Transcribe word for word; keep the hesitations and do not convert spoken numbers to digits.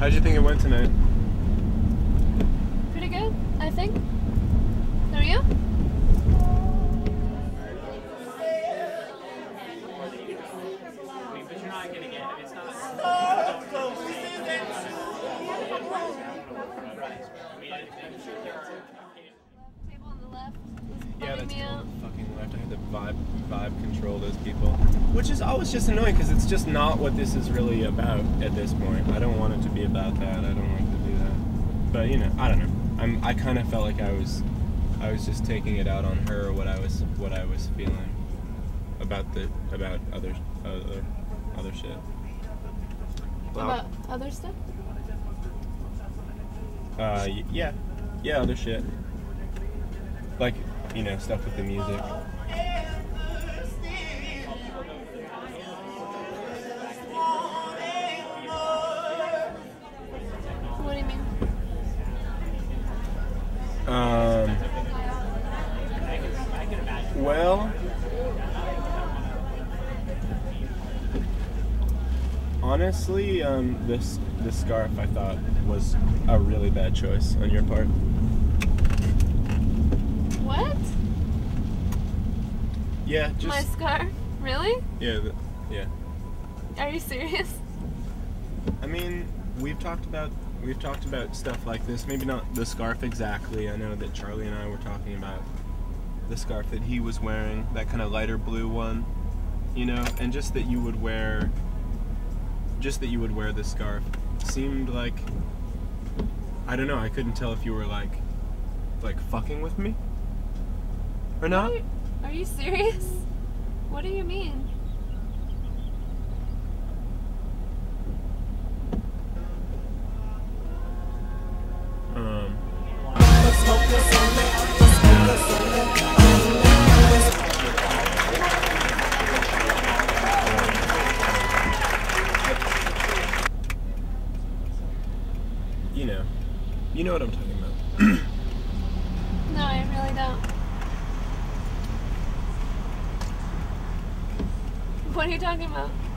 How'd you think it went tonight? Pretty good, I think. Are you? Table on the left. Yeah, that's me out. fucking left. I had to vibe, vibe control those people. Which is always just annoying because it's just not what this is really about at this point. I don't want it to be about that. I don't like to do that. But, you know, I don't know. I'm, I kind of felt like I was I was just taking it out on her, what I was what I was feeling about the about other other other shit. Well, About other stuff? Uh, y- yeah, yeah, other shit. Like, you know, stuff with the music. What do you mean? Um. Well, honestly, um, this this scarf I thought was a really bad choice on your part. What? Yeah, just My scarf? Really? yeah, the, yeah. Are you serious? I mean, we've talked about we've talked about stuff like this. Maybe not the scarf exactly. I know that Charlie and I were talking about the scarf that he was wearing, that kind of lighter blue one, you know, and just that you would wear, just that you would wear this scarf seemed like, I don't know, I couldn't tell if you were like, like fucking with me or not. Are you, are you serious? What do you mean? Um. You know, you know what I'm talking about. No, I really don't. What are you talking about?